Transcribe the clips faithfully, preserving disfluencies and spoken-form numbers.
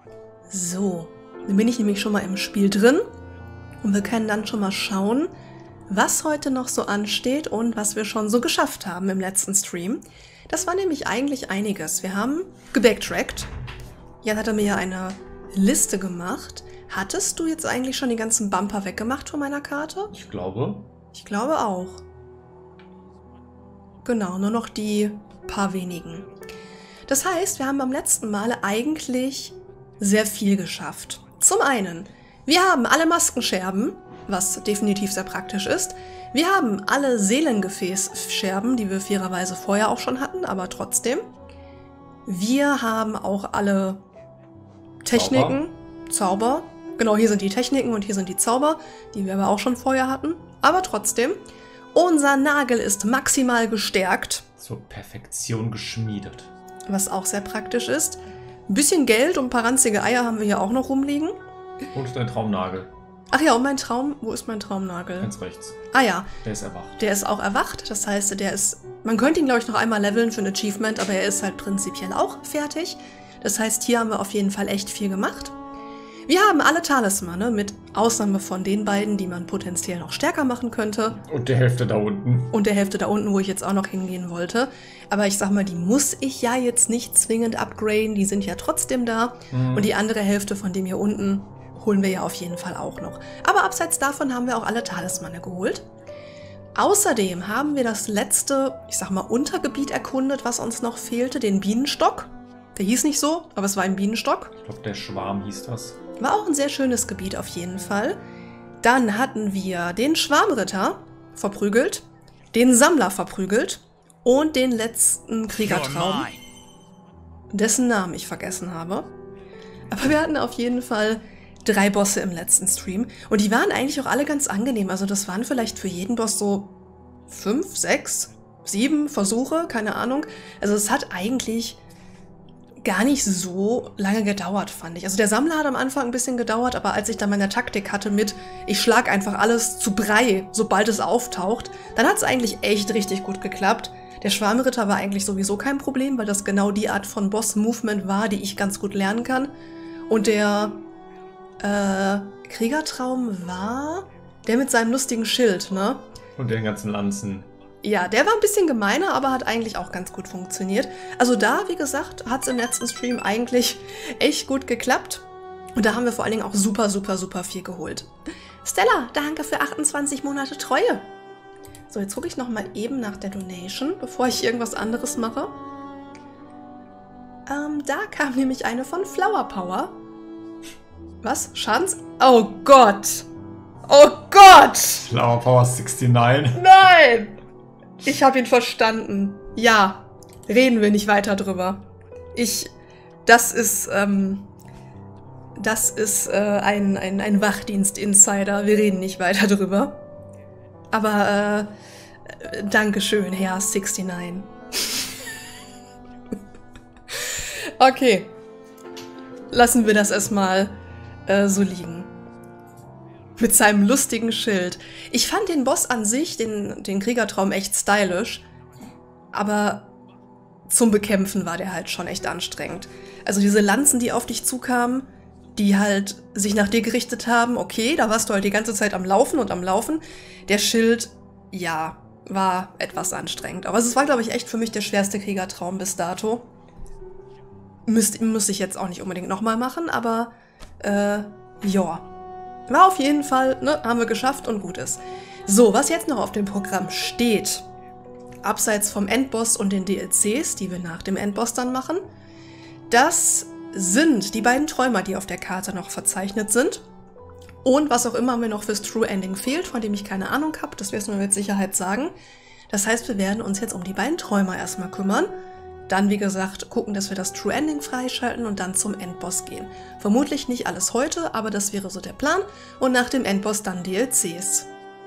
So, dann bin ich nämlich schon mal im Spiel drin und wir können dann schon mal schauen, was heute noch so ansteht und was wir schon so geschafft haben im letzten Stream. Das war nämlich eigentlich einiges. Wir haben gebacktrackt. Jan hatte mir ja eine Liste gemacht. Hattest du jetzt eigentlich schon die ganzen Bumper weggemacht von meiner Karte? Ich glaube. Ich glaube auch. Genau, nur noch die paar wenigen. Das heißt, wir haben beim letzten Mal eigentlich sehr viel geschafft. Zum einen, wir haben alle Maskenscherben, was definitiv sehr praktisch ist. Wir haben alle Seelengefäßscherben, die wir fairerweise vorher auch schon hatten, aber trotzdem. Wir haben auch alle Techniken, Zauber. Zauber. Genau, hier sind die Techniken und hier sind die Zauber, die wir aber auch schon vorher hatten. Aber trotzdem, unser Nagel ist maximal gestärkt. Zur Perfektion geschmiedet. Was auch sehr praktisch ist. Ein bisschen Geld und ein paar ranzige Eier haben wir hier auch noch rumliegen. Und dein Traumnagel. Ach ja, und mein Traum, wo ist mein Traumnagel? Ganz rechts. Ah ja. Der ist erwacht. Der ist auch erwacht, das heißt, der ist, man könnte ihn glaube ich noch einmal leveln für ein Achievement, aber er ist halt prinzipiell auch fertig. Das heißt, hier haben wir auf jeden Fall echt viel gemacht. Wir haben alle Talismane, mit Ausnahme von den beiden, die man potenziell noch stärker machen könnte. Und der Hälfte da unten. Und der Hälfte da unten, wo ich jetzt auch noch hingehen wollte. Aber ich sag mal, die muss ich ja jetzt nicht zwingend upgraden, die sind ja trotzdem da. Mhm. Und die andere Hälfte von dem hier unten holen wir ja auf jeden Fall auch noch. Aber abseits davon haben wir auch alle Talismane geholt. Außerdem haben wir das letzte, ich sag mal, Untergebiet erkundet, was uns noch fehlte, den Bienenstock. Der hieß nicht so, aber es war ein Bienenstock. Ich glaube, der Schwarm hieß das. War auch ein sehr schönes Gebiet auf jeden Fall. Dann hatten wir den Schwarmritter verprügelt, den Sammler verprügelt und den letzten Kriegertraum, dessen Namen ich vergessen habe. Aber wir hatten auf jeden Fall drei Bosse im letzten Stream und die waren eigentlich auch alle ganz angenehm. Also das waren vielleicht für jeden Boss so fünf, sechs, sieben Versuche, keine Ahnung. Also es hat eigentlich gar nicht so lange gedauert, fand ich. Also der Sammler hat am Anfang ein bisschen gedauert, aber als ich dann meine Taktik hatte mit, ich schlag einfach alles zu Brei, sobald es auftaucht, dann hat es eigentlich echt richtig gut geklappt. Der Schwarmritter war eigentlich sowieso kein Problem, weil das genau die Art von Boss-Movement war, die ich ganz gut lernen kann. Und der äh, Kriegertraum war der mit seinem lustigen Schild, ne? Und den ganzen Lanzen. Ja, der war ein bisschen gemeiner, aber hat eigentlich auch ganz gut funktioniert. Also da, wie gesagt, hat es im letzten Stream eigentlich echt gut geklappt. Und da haben wir vor allen Dingen auch super, super, super viel geholt. Stella, danke für achtundzwanzig Monate Treue. So, jetzt gucke ich noch mal eben nach der Donation, bevor ich irgendwas anderes mache. Ähm, da kam nämlich eine von Flower Power. Was? Schadens? Oh Gott! Oh Gott! Flower Power neunundsechzig. Nein! Ich habe ihn verstanden. Ja, reden wir nicht weiter drüber. Ich, das ist, ähm, das ist äh, ein, ein, ein Wachdienst-Insider. Wir reden nicht weiter drüber. Aber, äh, Dankeschön, Herr neunundsechzig. Okay. Lassen wir das erstmal äh, so liegen. Mit seinem lustigen Schild. Ich fand den Boss an sich, den, den Kriegertraum, echt stylisch. Aber zum Bekämpfen war der halt schon echt anstrengend. Also diese Lanzen, die auf dich zukamen, die halt sich nach dir gerichtet haben, okay, da warst du halt die ganze Zeit am Laufen und am Laufen. Der Schild, ja, war etwas anstrengend. Aber es war, glaube ich, echt für mich der schwerste Kriegertraum bis dato. Müsste müsste ich jetzt auch nicht unbedingt nochmal machen, aber, äh, ja. War auf jeden Fall, ne, haben wir geschafft und gut ist. So, was jetzt noch auf dem Programm steht, abseits vom Endboss und den D L Cs, die wir nach dem Endboss dann machen, das sind die beiden Träumer, die auf der Karte noch verzeichnet sind. Und was auch immer mir noch fürs True Ending fehlt, von dem ich keine Ahnung habe, das wirst du mir mit Sicherheit sagen. Das heißt, wir werden uns jetzt um die beiden Träumer erstmal kümmern. Dann, wie gesagt, gucken, dass wir das True Ending freischalten und dann zum Endboss gehen. Vermutlich nicht alles heute, aber das wäre so der Plan. Und nach dem Endboss dann D L Cs.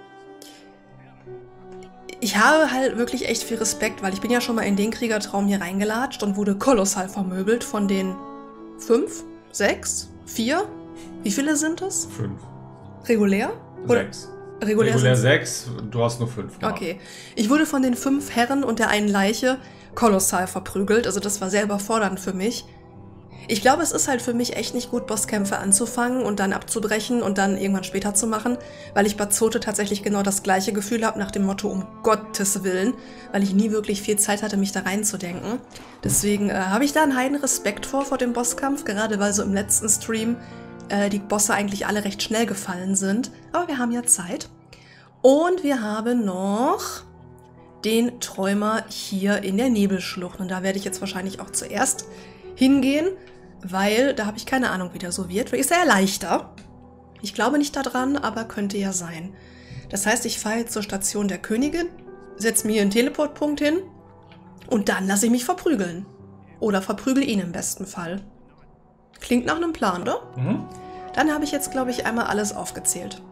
Ich habe halt wirklich echt viel Respekt, weil ich bin ja schon mal in den Kriegertraum hier reingelatscht und wurde kolossal vermöbelt von den fünf, sechs, vier? Wie viele sind es? Fünf. Regulär? Oder? Sechs. Regulär, Regulär sind's- sechs, du hast nur fünf gemacht. Okay. Ich wurde von den fünf Herren und der einen Leiche kolossal verprügelt. Also das war sehr überfordernd für mich. Ich glaube, es ist halt für mich echt nicht gut, Bosskämpfe anzufangen und dann abzubrechen und dann irgendwann später zu machen, weil ich bei Zote tatsächlich genau das gleiche Gefühl habe, nach dem Motto, um Gottes Willen, weil ich nie wirklich viel Zeit hatte, mich da reinzudenken. Deswegen äh, habe ich da einen heiden Respekt vor, vor dem Bosskampf, gerade weil so im letzten Stream äh, die Bosse eigentlich alle recht schnell gefallen sind. Aber wir haben ja Zeit. Und wir haben noch den Träumer hier in der Nebelschlucht. Und da werde ich jetzt wahrscheinlich auch zuerst hingehen, weil da habe ich keine Ahnung, wie der so wird. Ist er ja leichter. Ich glaube nicht daran, aber könnte ja sein. Das heißt, ich fahre jetzt zur Station der Königin, setze mir hier einen Teleportpunkt hin und dann lasse ich mich verprügeln. Oder verprügel ihn im besten Fall. Klingt nach einem Plan, oder? Mhm. Dann habe ich jetzt, glaube ich, einmal alles aufgezählt.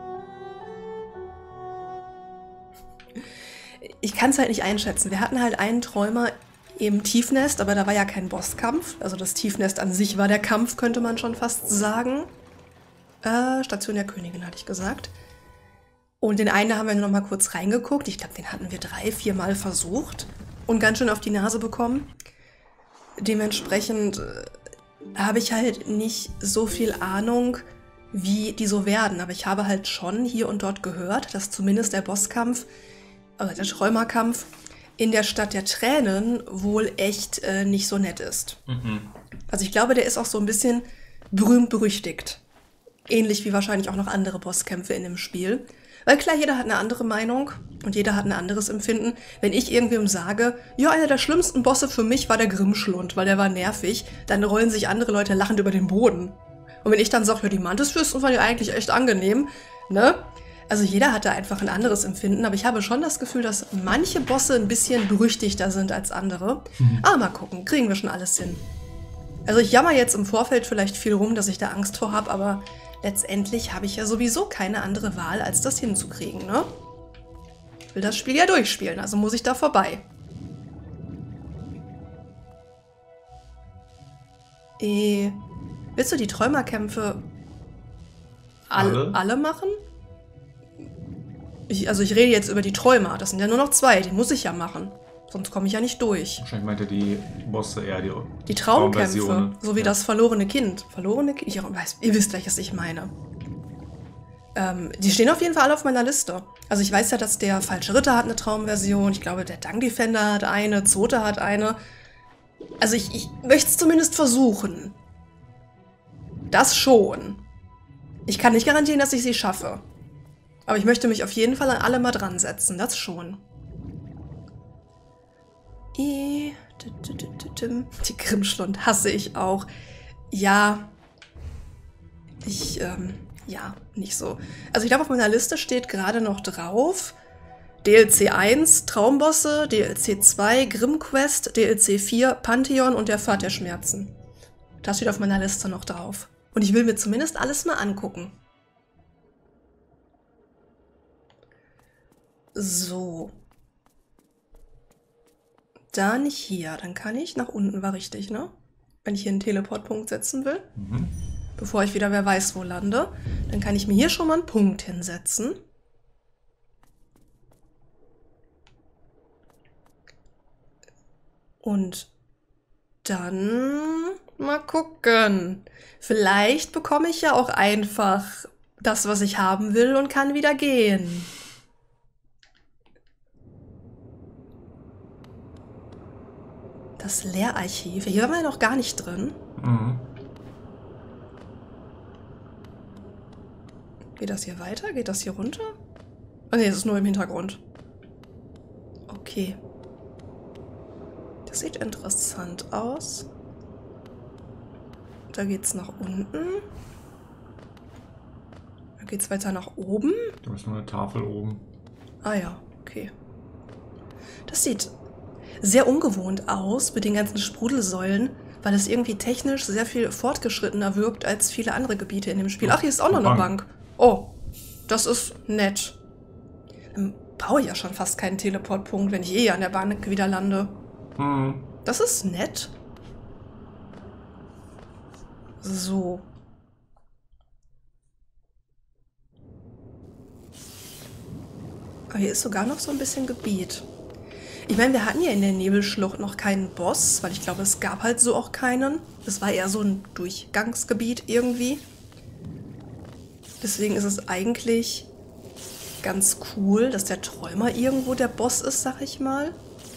Ich kann es halt nicht einschätzen. Wir hatten halt einen Träumer im Tiefnest, aber da war ja kein Bosskampf. Also das Tiefnest an sich war der Kampf, könnte man schon fast sagen. Äh, Station der Königin, hatte ich gesagt. Und den einen, da haben wir nur noch mal kurz reingeguckt. Ich glaube, den hatten wir drei, vier Mal versucht und ganz schön auf die Nase bekommen. Dementsprechend äh, habe ich halt nicht so viel Ahnung, wie die so werden. Aber ich habe halt schon hier und dort gehört, dass zumindest der Bosskampf, also der Träumerkampf, in der Stadt der Tränen wohl echt äh, nicht so nett ist. Mhm. Also ich glaube, der ist auch so ein bisschen berühmt-berüchtigt. Ähnlich wie wahrscheinlich auch noch andere Bosskämpfe in dem Spiel. Weil klar, jeder hat eine andere Meinung und jeder hat ein anderes Empfinden. Wenn ich irgendwem sage, ja, einer der schlimmsten Bosse für mich war der Grimmschlund, weil der war nervig, dann rollen sich andere Leute lachend über den Boden. Und wenn ich dann sage, ja, die Mantisfürsten waren ja eigentlich echt angenehm, ne? Also jeder hat da einfach ein anderes Empfinden, aber ich habe schon das Gefühl, dass manche Bosse ein bisschen berüchtigter sind als andere. Mhm. Aber mal gucken, kriegen wir schon alles hin. Also ich jammer jetzt im Vorfeld vielleicht viel rum, dass ich da Angst vor habe, aber letztendlich habe ich ja sowieso keine andere Wahl, als das hinzukriegen, ne? Ich will das Spiel ja durchspielen, also muss ich da vorbei. Eh, willst du die Träumerkämpfe all, alle? alle machen? Ich, also ich rede jetzt über die Träumer, das sind ja nur noch zwei, die muss ich ja machen. Sonst komme ich ja nicht durch. Wahrscheinlich meinte die Bosse eher die, die Traumkämpfe, so wie ja. das verlorene Kind. Verlorene Kind? Ich weiß, ihr wisst gleich, was ich meine. Ähm, die stehen auf jeden Fall alle auf meiner Liste. Also ich weiß ja, dass der Falsche Ritter hat eine Traumversion. Ich glaube, der Dung Defender hat eine, Zote hat eine. Also ich, ich möchte es zumindest versuchen. Das schon. Ich kann nicht garantieren, dass ich sie schaffe. Aber ich möchte mich auf jeden Fall an alle mal dran setzen, das schon. Die Grimmschlund hasse ich auch. Ja, ich, ähm, ja, nicht so. Also ich glaube, auf meiner Liste steht gerade noch drauf D L C eins, Traumbosse, D L C zwei, Grimmquest, D L C vier, Pantheon und der Pfad der Schmerzen. Das steht auf meiner Liste noch drauf. Und ich will mir zumindest alles mal angucken. So. Dann hier. Dann kann ich nach unten, war richtig, ne? Wenn ich hier einen Teleportpunkt setzen will. Mhm. Bevor ich wieder wer weiß wo lande. Dann kann ich mir hier schon mal einen Punkt hinsetzen. Und dann mal gucken. Vielleicht bekomme ich ja auch einfach das, was ich haben will und kann wieder gehen. Das Lehrarchiv. Hier waren wir ja noch gar nicht drin. Mhm. Geht das hier weiter? Geht das hier runter? Oh ne, das ist nur im Hintergrund. Okay. Das sieht interessant aus. Da geht's nach unten. Da geht's weiter nach oben. Da ist noch eine Tafel oben. Ah ja, okay. Das sieht sehr ungewohnt aus mit den ganzen Sprudelsäulen, weil es irgendwie technisch sehr viel fortgeschrittener wirkt als viele andere Gebiete in dem Spiel. Ach, hier ist auch noch eine Bank. Oh, das ist nett. Dann brauche ich ja schon fast keinen Teleportpunkt, wenn ich eh an der Bank wieder lande. Mhm. Das ist nett. So. Aber hier ist sogar noch so ein bisschen Gebiet. Ich meine, wir hatten ja in der Nebelschlucht noch keinen Boss, weil ich glaube, es gab halt so auch keinen. Das war eher so ein Durchgangsgebiet irgendwie. Deswegen ist es eigentlich ganz cool, dass der Träumer irgendwo der Boss ist, sag ich mal.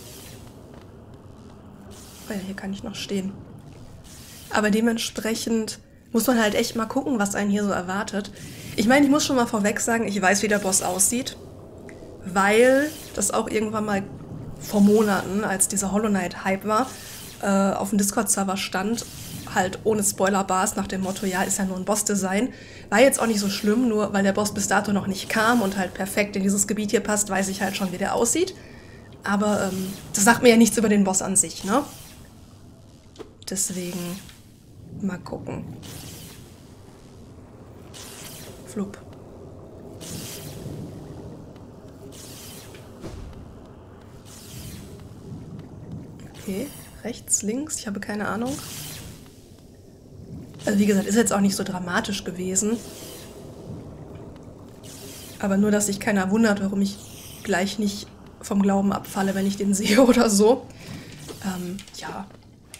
Oh ja, hier kann ich noch stehen. Aber dementsprechend muss man halt echt mal gucken, was einen hier so erwartet. Ich meine, ich muss schon mal vorweg sagen, ich weiß, wie der Boss aussieht. Weil das auch irgendwann mal vor Monaten, als dieser Hollow Knight-Hype war, äh, auf dem Discord-Server stand, halt ohne Spoiler-Bars nach dem Motto, ja, ist ja nur ein Boss-Design. War jetzt auch nicht so schlimm, nur weil der Boss bis dato noch nicht kam und halt perfekt in dieses Gebiet hier passt, weiß ich halt schon, wie der aussieht. Aber ähm, das sagt mir ja nichts über den Boss an sich, ne? Deswegen mal gucken. Flup. Okay, rechts, links, ich habe keine Ahnung. Also wie gesagt, ist jetzt auch nicht so dramatisch gewesen. Aber nur, dass sich keiner wundert, warum ich gleich nicht vom Glauben abfalle, wenn ich den sehe oder so. Ähm, ja.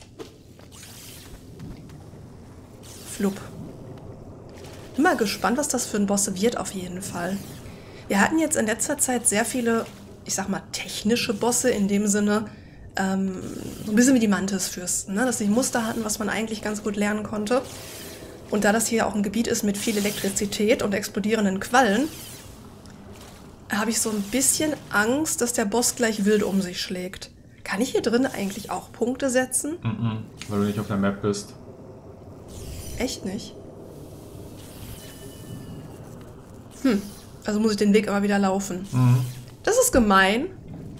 Flup. Bin mal gespannt, was das für ein Boss wird auf jeden Fall. Wir hatten jetzt in letzter Zeit sehr viele, ich sag mal, technische Bosse in dem Sinne, ähm, so ein bisschen wie die Mantis-Fürsten, ne? Dass sie Muster hatten, was man eigentlich ganz gut lernen konnte. Und da das hier auch ein Gebiet ist mit viel Elektrizität und explodierenden Quallen, habe ich so ein bisschen Angst, dass der Boss gleich wild um sich schlägt. Kann ich hier drin eigentlich auch Punkte setzen? Mhm, weil du nicht auf der Map bist. Echt nicht? Hm, also muss ich den Weg aber wieder laufen. Mhm. Das ist gemein.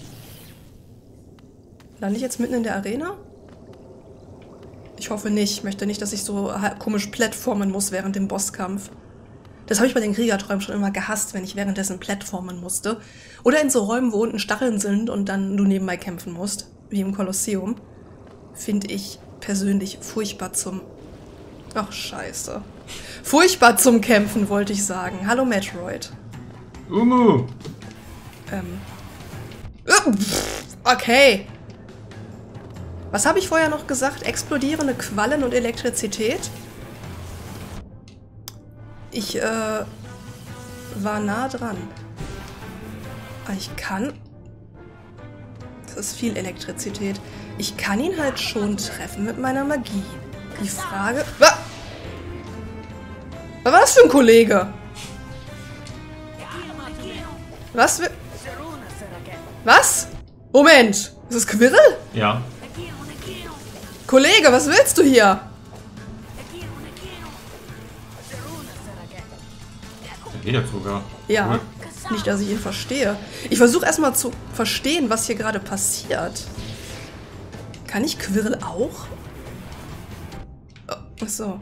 Lande ich jetzt mitten in der Arena? Ich hoffe nicht. Ich möchte nicht, dass ich so komisch plattformen muss während dem Bosskampf. Das habe ich bei den Kriegerträumen schon immer gehasst, wenn ich währenddessen plattformen musste. Oder in so Räumen, wo unten Stacheln sind und dann du nebenbei kämpfen musst. Wie im Kolosseum. Finde ich persönlich furchtbar zum... Ach, scheiße. Furchtbar zum Kämpfen, wollte ich sagen. Hallo, Metroid. Umu! Ähm. Okay. Was habe ich vorher noch gesagt? Explodierende Quallen und Elektrizität? Ich, äh, war nah dran. Aber ich kann... Das ist viel Elektrizität. Ich kann ihn halt schon treffen mit meiner Magie. Die Frage... Was war das für ein Kollege? Was? Was? Moment. Ist das Quirrell? Ja. Kollege, was willst du hier? Der geht jetzt sogar. Ja, Cool. nicht, dass ich ihn verstehe. Ich versuche erstmal zu verstehen, was hier gerade passiert. Kann ich Quirrell auch? Oh, achso.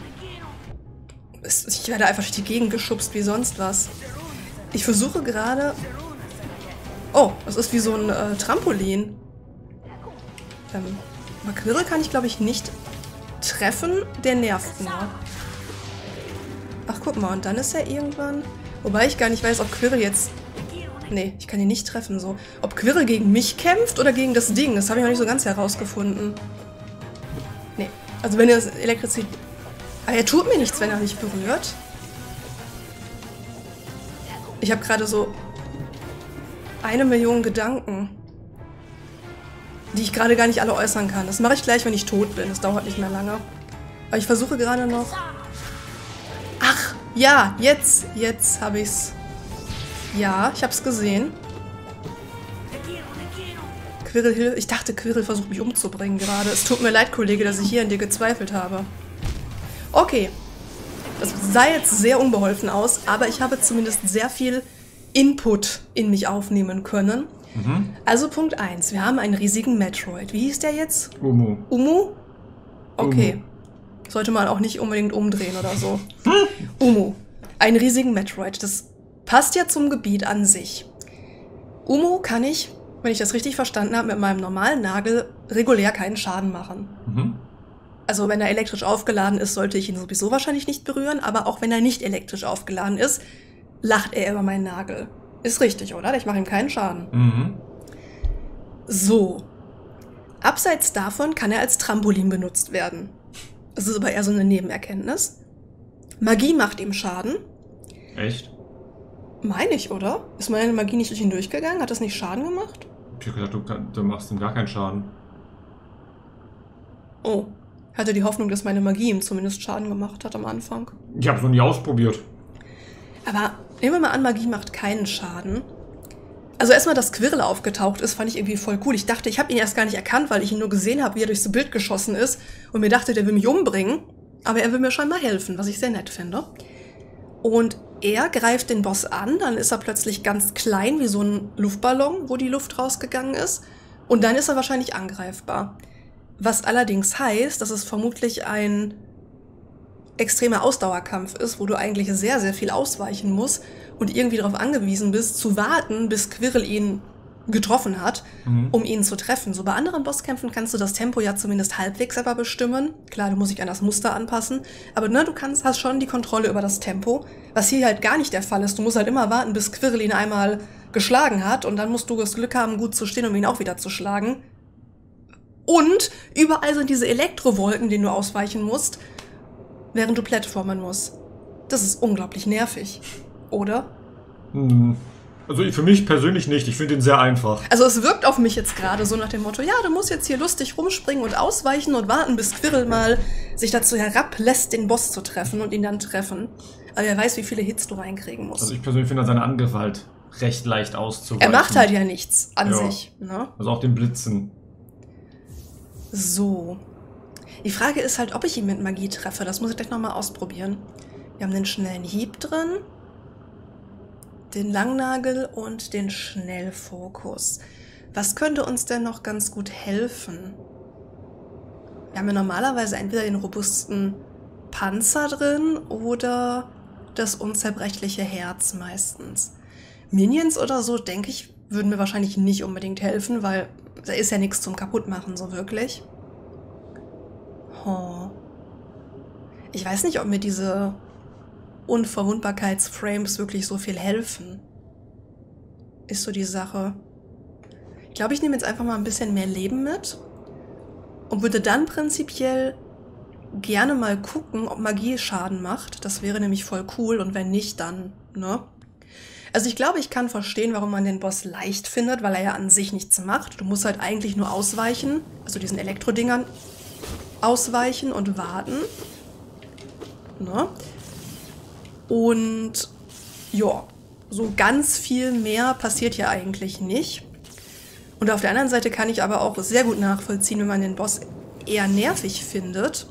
Ich werde einfach durch die Gegend geschubst wie sonst was. Ich versuche gerade... Oh, das ist wie so ein äh, Trampolin. Ähm, aber Quirrell kann ich, glaube ich, nicht treffen. Der nervt nur. Ach, guck mal, und dann ist er irgendwann... Wobei ich gar nicht weiß, ob Quirrell jetzt... Nee, ich kann ihn nicht treffen, so. Ob Quirrell gegen mich kämpft oder gegen das Ding, das habe ich noch nicht so ganz herausgefunden. Nee, also wenn er das Elektrizität... Aber er tut mir nichts, wenn er mich berührt. Ich habe gerade so eine Million Gedanken, die ich gerade gar nicht alle äußern kann. Das mache ich gleich, wenn ich tot bin. Das dauert nicht mehr lange. Aber ich versuche gerade noch... Ach, ja, jetzt, jetzt habe ich's. Ja, ich habe es gesehen. Quirrell, ich dachte, Quirrell versucht mich umzubringen gerade. Es tut mir leid, Kollege, dass ich hier an dir gezweifelt habe. Okay. Das sah jetzt sehr unbeholfen aus, aber ich habe zumindest sehr viel Input in mich aufnehmen können. Mhm. Also Punkt eins. Wir haben einen riesigen Metroid. Wie hieß der jetzt? Umu. Umu? Okay. Umu. Sollte man auch nicht unbedingt umdrehen oder so. Umu. Einen riesigen Metroid. Das passt ja zum Gebiet an sich. Umu kann ich, wenn ich das richtig verstanden habe, mit meinem normalen Nagel regulär keinen Schaden machen. Mhm. Also wenn er elektrisch aufgeladen ist, sollte ich ihn sowieso wahrscheinlich nicht berühren, aber auch wenn er nicht elektrisch aufgeladen ist, lacht er über meinen Nagel. Ist richtig, oder? Ich mache ihm keinen Schaden. Mhm. So. Abseits davon kann er als Trampolin benutzt werden. Das ist aber eher so eine Nebenerkenntnis. Magie macht ihm Schaden. Echt? Meine ich, oder? Ist meine Magie nicht durch ihn durchgegangen? Hat das nicht Schaden gemacht? Ich hab gedacht, du, kann- du machst ihm gar keinen Schaden. Oh. Hatte die Hoffnung, dass meine Magie ihm zumindest Schaden gemacht hat am Anfang. Ich hab's noch nie ausprobiert. Aber nehmen wir mal an, Magie macht keinen Schaden. Also erstmal, dass Quirrell aufgetaucht ist, fand ich irgendwie voll cool. Ich dachte, ich habe ihn erst gar nicht erkannt, weil ich ihn nur gesehen habe, wie er durchs Bild geschossen ist. Und mir dachte, der will mich umbringen. Aber er will mir scheinbar helfen, was ich sehr nett finde. Und er greift den Boss an, dann ist er plötzlich ganz klein, wie so ein Luftballon, wo die Luft rausgegangen ist. Und dann ist er wahrscheinlich angreifbar. Was allerdings heißt, dass es vermutlich ein extremer Ausdauerkampf ist, wo du eigentlich sehr, sehr viel ausweichen musst und irgendwie darauf angewiesen bist, zu warten, bis Quirrell ihn getroffen hat, Mhm. um ihn zu treffen. So bei anderen Bosskämpfen kannst du das Tempo ja zumindest halbwegs selber bestimmen. Klar, du musst dich an das Muster anpassen, aber ne, du kannst, hast schon die Kontrolle über das Tempo, was hier halt gar nicht der Fall ist. Du musst halt immer warten, bis Quirrell ihn einmal geschlagen hat und dann musst du das Glück haben, gut zu stehen, um ihn auch wieder zu schlagen. Und überall sind diese Elektrowolken, denen du ausweichen musst, während du Plattformen musst. Das ist unglaublich nervig, oder? Hm. Also für mich persönlich nicht. Ich finde ihn sehr einfach. Also es wirkt auf mich jetzt gerade so nach dem Motto, ja, du musst jetzt hier lustig rumspringen und ausweichen und warten, bis Quirrell mal sich dazu herablässt, den Boss zu treffen und ihn dann treffen. Aber er weiß, wie viele Hits du reinkriegen musst. Also ich persönlich finde seine Angriffe halt recht leicht auszuweichen. Er macht halt ja nichts an Ja. sich. Ne? Also auch den Blitzen. So. Die Frage ist halt, ob ich ihn mit Magie treffe. Das muss ich gleich nochmal ausprobieren. Wir haben den schnellen Hieb drin, den Langnagel und den Schnellfokus. Was könnte uns denn noch ganz gut helfen? Wir haben ja normalerweise entweder den robusten Panzer drin oder das unzerbrechliche Herz meistens. Minions oder so, denke ich, würden mir wahrscheinlich nicht unbedingt helfen, weil da ist ja nichts zum Kaputtmachen, so wirklich. Oh. Ich weiß nicht, ob mir diese Unverwundbarkeitsframes wirklich so viel helfen. Ist so die Sache. Ich glaube, ich nehme jetzt einfach mal ein bisschen mehr Leben mit und würde dann prinzipiell gerne mal gucken, ob Magie Schaden macht. Das wäre nämlich voll cool und wenn nicht, dann, ne? Also ich glaube, ich kann verstehen, warum man den Boss leicht findet, weil er ja an sich nichts macht. Du musst halt eigentlich nur ausweichen, also diesen Elektrodingern ausweichen und warten. Ne? Und ja, so ganz viel mehr passiert ja eigentlich nicht. Und auf der anderen Seite kann ich aber auch sehr gut nachvollziehen, wenn man den Boss eher nervig findet.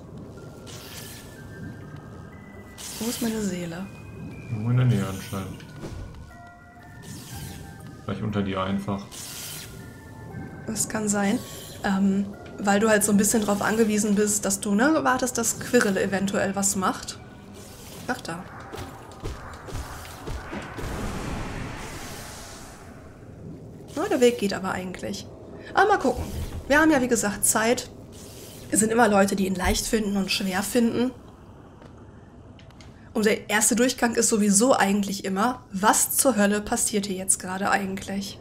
Wo ist meine Seele? Nur in der Nähe anscheinend. Vielleicht unter dir einfach. Das kann sein. Ähm, weil du halt so ein bisschen darauf angewiesen bist, dass du, ne, wartest, dass Quirrell eventuell was macht. Ach da. Na, der Weg geht aber eigentlich. Aber mal gucken. Wir haben ja, wie gesagt, Zeit. Es sind immer Leute, die ihn leicht finden und schwer finden. Und der erste Durchgang ist sowieso eigentlich immer, was zur Hölle passiert hier jetzt gerade eigentlich?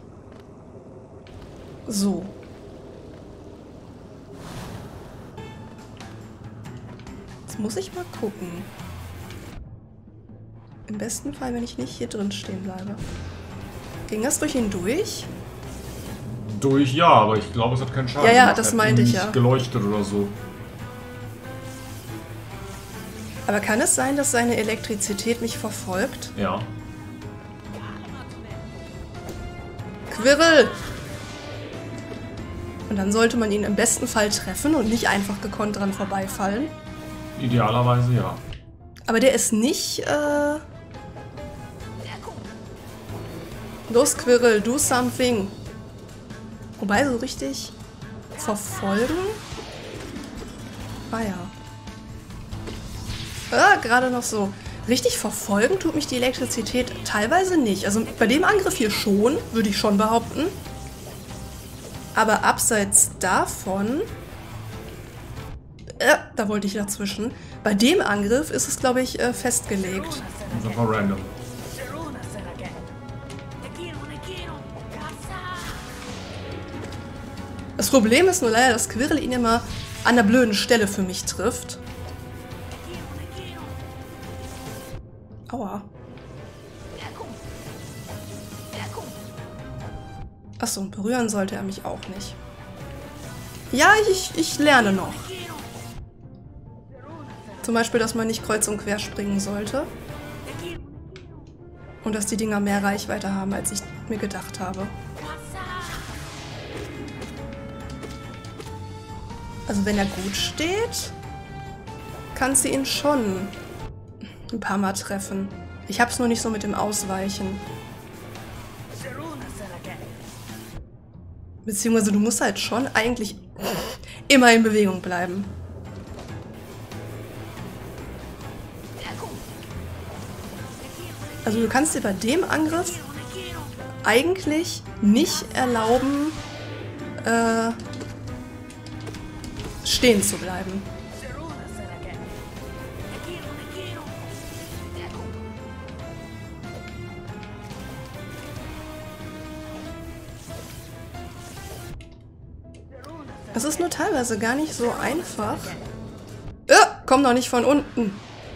So. Jetzt muss ich mal gucken. Im besten Fall, wenn ich nicht hier drin stehen bleibe. Ging das durch ihn durch? Durch, ja, aber ich glaube, es hat keinen Schaden Ja, ja, gemacht. das Er hat meinte ich nicht ja. geleuchtet oder so. Aber kann es sein, dass seine Elektrizität mich verfolgt? Ja. Quirrell! Und dann sollte man ihn im besten Fall treffen und nicht einfach gekonnt dran vorbeifallen. Idealerweise ja. Aber der ist nicht, äh... Los, Quirrell, do something. Wobei, so richtig verfolgen? Ah ja. Ah, gerade noch so. Richtig verfolgen tut mich die Elektrizität teilweise nicht. Also bei dem Angriff hier schon, würde ich schon behaupten. Aber abseits davon... Äh, da wollte ich dazwischen. Bei dem Angriff ist es, glaube ich, äh, festgelegt. Das ist einfach random. Das Problem ist nur leider, dass Quirrell ihn immer an der blöden Stelle für mich trifft. Aua. Achso, und berühren sollte er mich auch nicht. Ja, ich, ich lerne noch. Zum Beispiel, dass man nicht kreuz und quer springen sollte. Und dass die Dinger mehr Reichweite haben, als ich mir gedacht habe. Also wenn er gut steht, kannst du ihn schon ein paar Mal treffen. Ich hab's nur nicht so mit dem Ausweichen. Beziehungsweise du musst halt schon eigentlich immer in Bewegung bleiben. Also du kannst dir bei dem Angriff eigentlich nicht erlauben, äh, stehen zu bleiben. Es ist nur teilweise gar nicht so einfach. Äh, komm doch nicht von unten.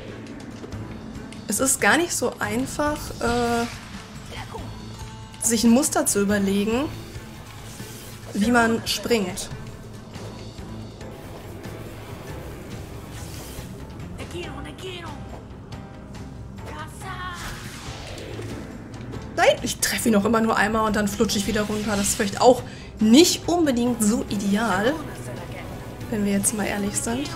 Es ist gar nicht so einfach, äh, sich ein Muster zu überlegen, wie man springt. Nein, ich treffe ihn auch immer nur einmal und dann flutsche ich wieder runter. Das ist vielleicht auch nicht unbedingt so ideal, wenn wir jetzt mal ehrlich sind.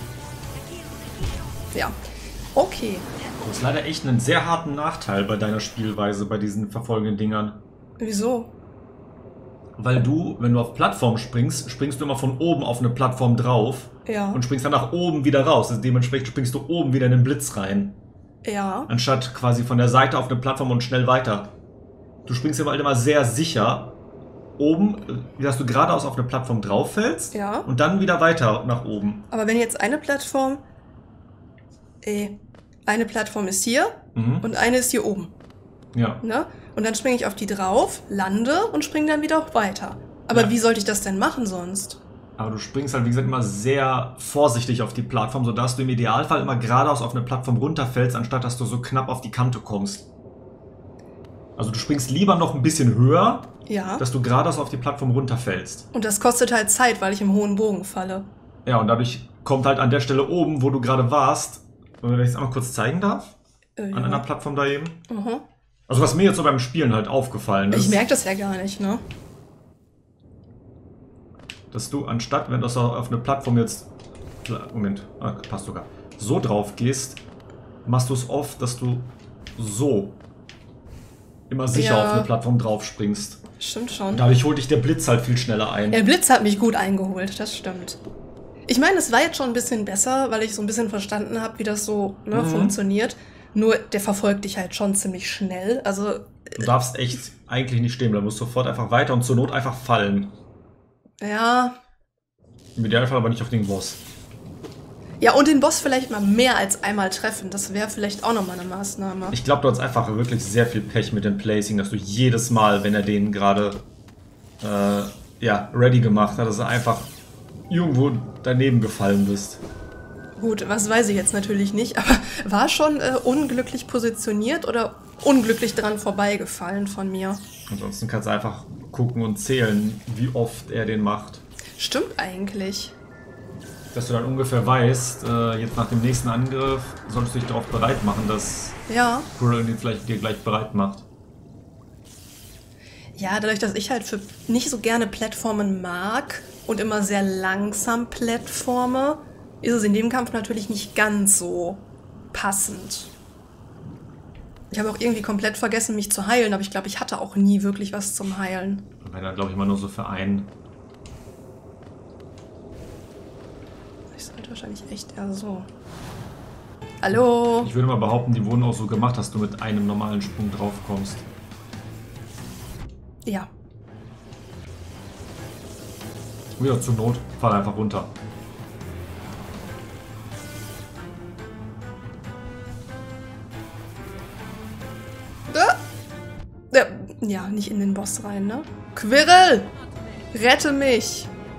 Ja, okay. Du hast leider echt einen sehr harten Nachteil bei deiner Spielweise, bei diesen verfolgenden Dingern. Wieso? Weil du, wenn du auf Plattform springst, springst du immer von oben auf eine Plattform drauf. Ja. Und springst dann nach oben wieder raus. Also dementsprechend springst du oben wieder in den Blitz rein. Ja. Anstatt quasi von der Seite auf eine Plattform und schnell weiter. Du springst immer, halt immer sehr sicher oben, dass du geradeaus auf eine Plattform drauf fällst. Ja. Und dann wieder weiter nach oben. Aber wenn jetzt eine Plattform... Eh, eine Plattform ist hier Mhm. und eine ist hier oben. Ja. Ne? Und dann springe ich auf die drauf, lande und springe dann wieder weiter. Aber Ja. wie sollte ich das denn machen sonst? Aber du springst halt, wie gesagt, immer sehr vorsichtig auf die Plattform, sodass du im Idealfall immer geradeaus auf eine Plattform runterfällst, anstatt dass du so knapp auf die Kante kommst. Also du springst lieber noch ein bisschen höher, Ja. dass du geradeaus auf die Plattform runterfällst. Und das kostet halt Zeit, weil ich im hohen Bogen falle. Ja, und dadurch kommt halt an der Stelle oben, wo du gerade warst, wenn ich es einmal kurz zeigen darf, Äh, ja. an einer Plattform da eben. Mhm. Also was mir jetzt so beim Spielen halt aufgefallen ist, Ich merke das ja gar nicht, ne? dass du anstatt, wenn du auf eine Plattform jetzt, Moment, ah, passt sogar, so drauf gehst, machst du es oft, dass du so immer sicher Ja. auf eine Plattform drauf springst. Stimmt schon. Und dadurch holt dich der Blitz halt viel schneller ein. Der Blitz hat mich gut eingeholt, das stimmt. Ich meine, es war jetzt schon ein bisschen besser, weil ich so ein bisschen verstanden habe, wie das so ne, Mhm. funktioniert. Nur, der verfolgt dich halt schon ziemlich schnell. Also, Du darfst echt eigentlich nicht stehen bleiben, du musst sofort einfach weiter und zur Not einfach fallen. ja. Im Idealfall aber nicht auf den Boss. Ja, und den Boss vielleicht mal mehr als einmal treffen. Das wäre vielleicht auch nochmal eine Maßnahme. Ich glaube, du hast einfach wirklich sehr viel Pech mit dem Placing, dass du jedes Mal, wenn er den gerade äh, ja, ready gemacht hat, dass er einfach irgendwo daneben gefallen bist. Gut, was weiß ich jetzt natürlich nicht, aber war schon äh, unglücklich positioniert oder unglücklich dran vorbeigefallen von mir. Ansonsten kannst du einfach gucken und zählen, wie oft er den macht. Stimmt eigentlich. Dass du dann ungefähr weißt, äh, jetzt nach dem nächsten Angriff solltest du dich darauf bereit machen, dass Ja. Quirrell den vielleicht dir gleich bereit macht. Ja, dadurch, dass ich halt für nicht so gerne Plattformen mag und immer sehr langsam plattforme, ist es in dem Kampf natürlich nicht ganz so passend. Ich habe auch irgendwie komplett vergessen, mich zu heilen, aber ich glaube, ich hatte auch nie wirklich was zum Heilen. Wenn dann, glaube ich, immer nur so für einen. Ich sollte wahrscheinlich echt eher so. Hallo? Ich würde mal behaupten, die wurden auch so gemacht, dass du mit einem normalen Sprung drauf kommst. Ja. Wieder zur Not, fall einfach runter. Äh, Ja, nicht in den Boss rein, ne? Quirrell! Rette mich!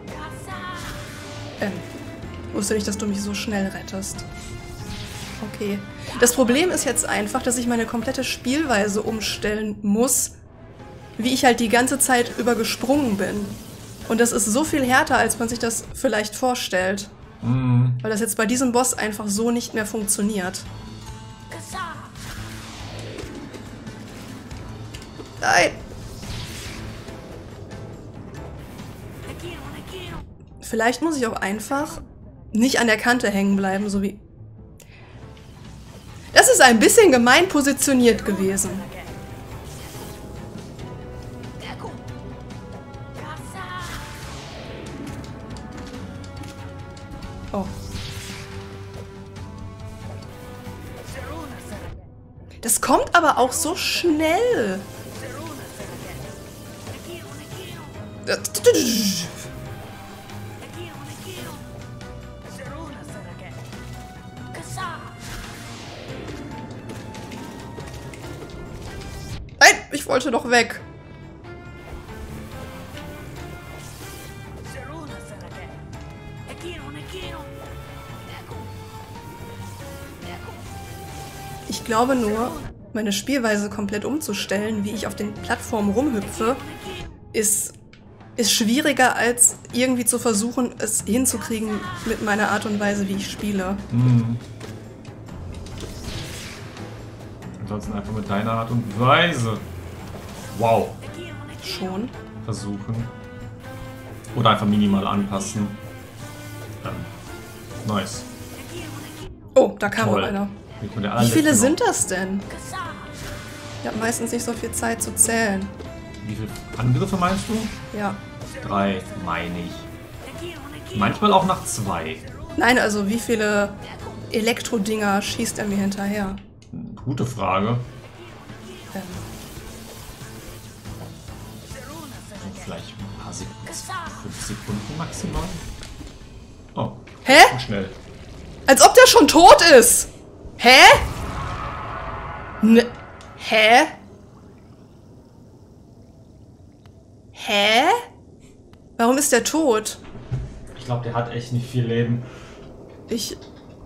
Wusste nicht, dass du mich so schnell rettest. Okay. Das Problem ist jetzt einfach, dass ich meine komplette Spielweise umstellen muss, wie ich halt die ganze Zeit über gesprungen bin. Und das ist so viel härter, als man sich das vielleicht vorstellt. Mhm. Weil das jetzt bei diesem Boss einfach so nicht mehr funktioniert. Nein! Vielleicht muss ich auch einfach nicht an der Kante hängen bleiben, so wie... Das ist ein bisschen gemein positioniert gewesen. Oh. Das kommt aber auch so schnell. Nein, ich wollte doch weg. Ich glaube nur, meine Spielweise komplett umzustellen, wie ich auf den Plattformen rumhüpfe, ist, ist schwieriger, als irgendwie zu versuchen, es hinzukriegen mit meiner Art und Weise, wie ich spiele. Mhm. Ansonsten einfach mit deiner Art und Weise. Wow. Schon. Versuchen. Oder einfach minimal anpassen. Ähm, nice. Oh, da kam Toll. noch einer. Der Wie viele noch. sind das denn? Ich habe meistens nicht so viel Zeit zu zählen. Wie viele Angriffe meinst du? Ja. Drei, meine ich. Manchmal auch nach zwei. Nein, also wie viele Elektrodinger schießt er mir hinterher? Gute Frage. Ähm. Vielleicht ein paar Sekunden. Fünf Sekunden maximal. Oh. Hä? Zu schnell. Als ob der schon tot ist! Hä? Ne. Hä? Hä? Warum ist der tot? Ich glaube, der hat echt nicht viel Leben. Ich...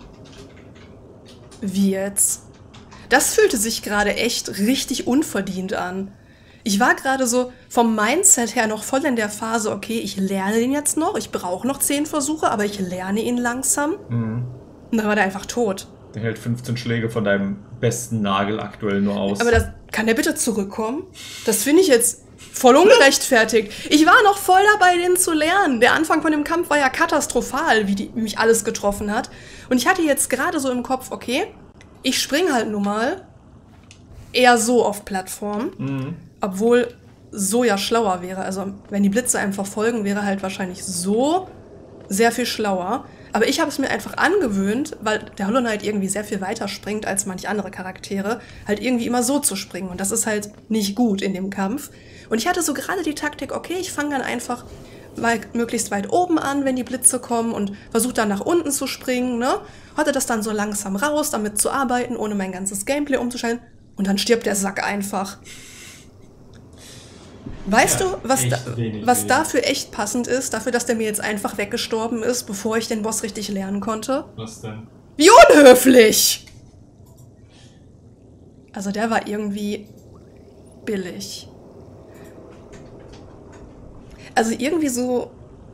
Wie jetzt? Das fühlte sich gerade echt richtig unverdient an. Ich war gerade so vom Mindset her noch voll in der Phase, okay, ich lerne den jetzt noch, ich brauche noch zehn Versuche, aber ich lerne ihn langsam. Mhm. Und dann war der einfach tot. Der hält fünfzehn Schläge von deinem besten Nagel aktuell nur aus. Aber das, kann der bitte zurückkommen? Das finde ich jetzt voll ungerechtfertigt. Ich war noch voll dabei, den zu lernen. Der Anfang von dem Kampf war ja katastrophal, wie, die, wie mich alles getroffen hat. Und ich hatte jetzt gerade so im Kopf, okay, ich spring halt nun mal eher so auf Plattform, Mhm. obwohl so ja schlauer wäre. Also wenn die Blitze einfach folgen, wäre halt wahrscheinlich so sehr viel schlauer. Aber ich habe es mir einfach angewöhnt, weil der Hollow Knight irgendwie sehr viel weiter springt als manche andere Charaktere, halt irgendwie immer so zu springen. Und das ist halt nicht gut in dem Kampf. Und ich hatte so gerade die Taktik, okay, ich fange dann einfach mal möglichst weit oben an, wenn die Blitze kommen und versuche dann nach unten zu springen, ne? Hatte das dann so langsam raus, damit zu arbeiten, ohne mein ganzes Gameplay umzustellen. Und dann stirbt der Sack einfach. Weißt Ja, du, was, echt da, wenig was Leben. dafür echt passend ist? Dafür, dass der mir jetzt einfach weggestorben ist, bevor ich den Boss richtig lernen konnte? Was denn? Wie unhöflich! Also der war irgendwie billig. Also irgendwie so...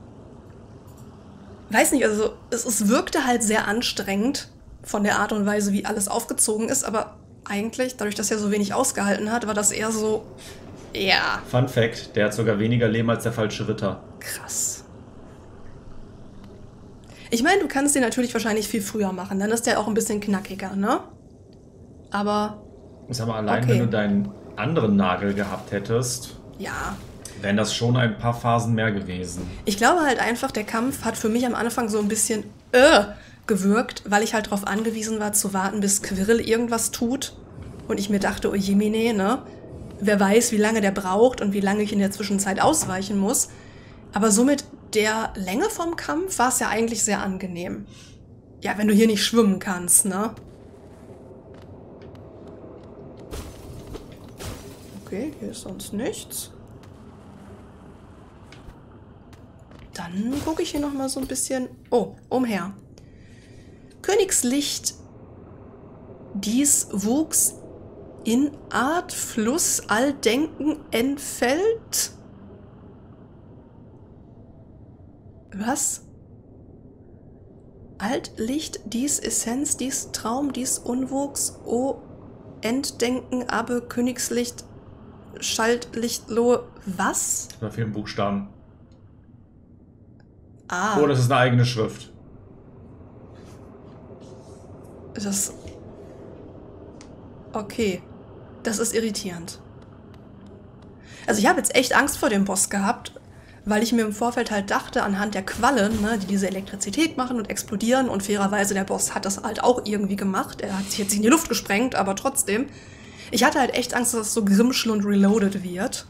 Weiß nicht, also es, es wirkte halt sehr anstrengend von der Art und Weise, wie alles aufgezogen ist, aber eigentlich, dadurch, dass er so wenig ausgehalten hat, war das eher so... Ja, Fun Fact, der hat sogar weniger Leben als der falsche Ritter. krass. Ich meine, du kannst den natürlich wahrscheinlich viel früher machen, dann ist der auch ein bisschen knackiger, ne? Aber, Sag mal, allein Okay. wenn du deinen anderen Nagel gehabt hättest, ja. wären das schon ein paar Phasen mehr gewesen. Ich glaube halt einfach, der Kampf hat für mich am Anfang so ein bisschen äh, gewirkt, weil ich halt darauf angewiesen war, zu warten, bis Quirrell irgendwas tut. Und ich mir dachte, oh jemine, ne? Wer weiß, wie lange der braucht und wie lange ich in der Zwischenzeit ausweichen muss. Aber so mit der Länge vom Kampf war es ja eigentlich sehr angenehm. Ja, wenn du hier nicht schwimmen kannst, ne? Okay, hier ist sonst nichts. Dann gucke ich hier noch mal so ein bisschen... Oh, umher. Königslicht, dies wuchs in Art, Fluss, all Denken entfällt. Was? Altlicht, dies Essenz, dies Traum, dies Unwuchs, o Entdenken, aber Königslicht, Schaltlichtlohe, was? Da fehlen Buchstaben. Ah. Oh, das ist eine eigene Schrift. Das... Okay. Das ist irritierend. Also ich habe jetzt echt Angst vor dem Boss gehabt, weil ich mir im Vorfeld halt dachte, anhand der Quallen, ne, die diese Elektrizität machen und explodieren, und fairerweise der Boss hat das halt auch irgendwie gemacht. Er hat sich jetzt in die Luft gesprengt, aber trotzdem. Ich hatte halt echt Angst, dass es so Grimschel und Reloaded wird.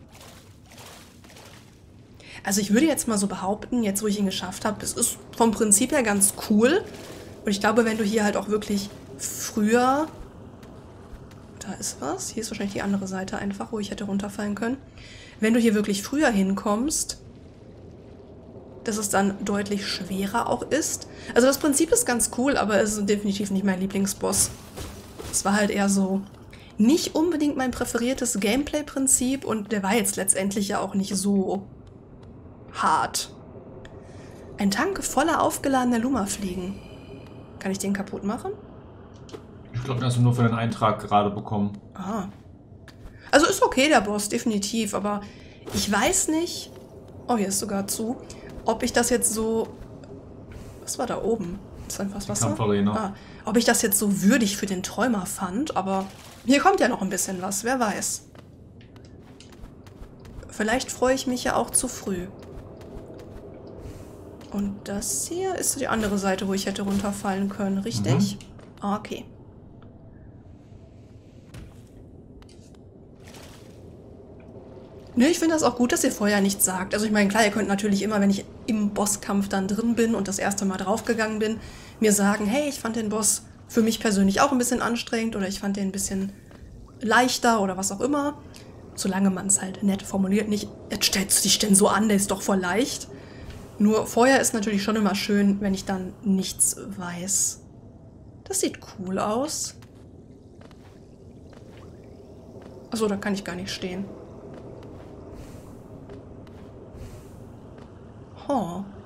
Also ich würde jetzt mal so behaupten, jetzt wo ich ihn geschafft habe, es ist vom Prinzip her ganz cool. Und ich glaube, wenn du hier halt auch wirklich früher... Da ist was. Hier ist wahrscheinlich die andere Seite einfach, wo ich hätte runterfallen können. Wenn du hier wirklich früher hinkommst, dass es dann deutlich schwerer auch ist. Also das Prinzip ist ganz cool, aber es ist definitiv nicht mein Lieblingsboss. Es war halt eher so nicht unbedingt mein präferiertes Gameplay-Prinzip und der war jetzt letztendlich ja auch nicht so hart. Ein Tank voller aufgeladener Luma-Fliegen. Kann ich den kaputt machen? Ich glaube, den hast du nur für den Eintrag gerade bekommen. Ah. Also ist okay, der Boss, definitiv, aber ich weiß nicht... Oh, hier ist sogar zu. Ob ich das jetzt so... Was war da oben? Ist einfach Wasser? Kampfarena. Ah, ob ich das jetzt so würdig für den Träumer fand, aber hier kommt ja noch ein bisschen was, wer weiß. Vielleicht freue ich mich ja auch zu früh. Und das hier ist die andere Seite, wo ich hätte runterfallen können, richtig? Mhm. Okay. Nö, ich finde das auch gut, dass ihr vorher nichts sagt. Also ich meine, klar, ihr könnt natürlich immer, wenn ich im Bosskampf dann drin bin und das erste Mal draufgegangen bin, mir sagen, hey, ich fand den Boss für mich persönlich auch ein bisschen anstrengend oder ich fand den ein bisschen leichter oder was auch immer. Solange man es halt nett formuliert, nicht, jetzt stellst du dich denn so an, der ist doch voll leicht. Nur vorher ist natürlich schon immer schön, wenn ich dann nichts weiß. Das sieht cool aus. Achso, da kann ich gar nicht stehen. Oh.